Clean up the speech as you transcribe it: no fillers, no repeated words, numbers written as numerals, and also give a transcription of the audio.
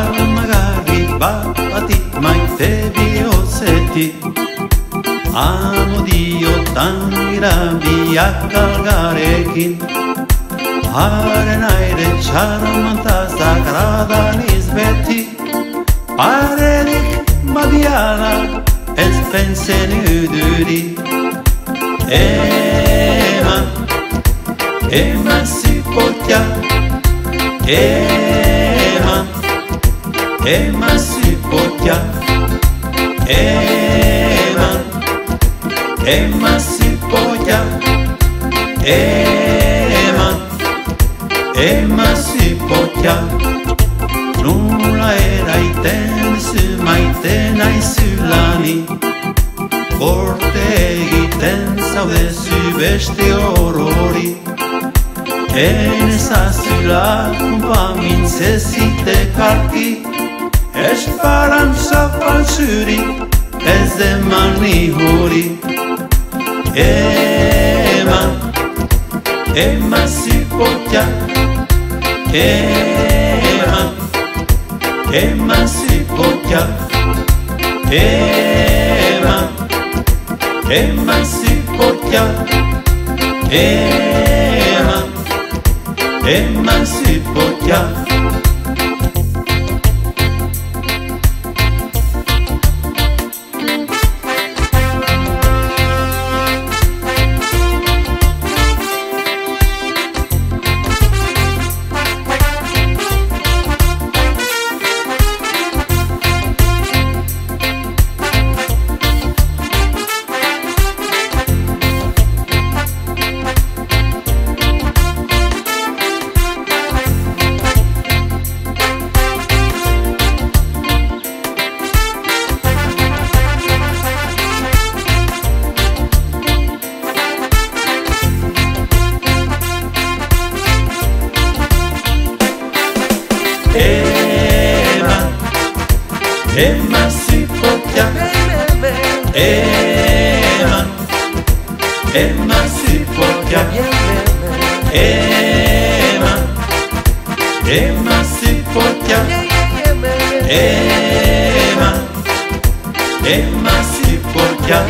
Kalmagarri bapatik maite bihotzetik amo diotan irabiak algarekin haren aire txarmanta zagrada nizbeti parerik badiala ez pensen üdüri Eman sipotja Eman sipotja Eman sipotja Eman sipotja Nulla eraiten zu maite naizulani Korte egiten zaudezu beste orori Enezazula kumpamin zezite karki Esperantza faltsuri ez eman nihuri Eman sipotja Eman sipotja Eman sipotja Eman sipotja Eman sipotja Eman sipotja Eman sipotja Eman sipotja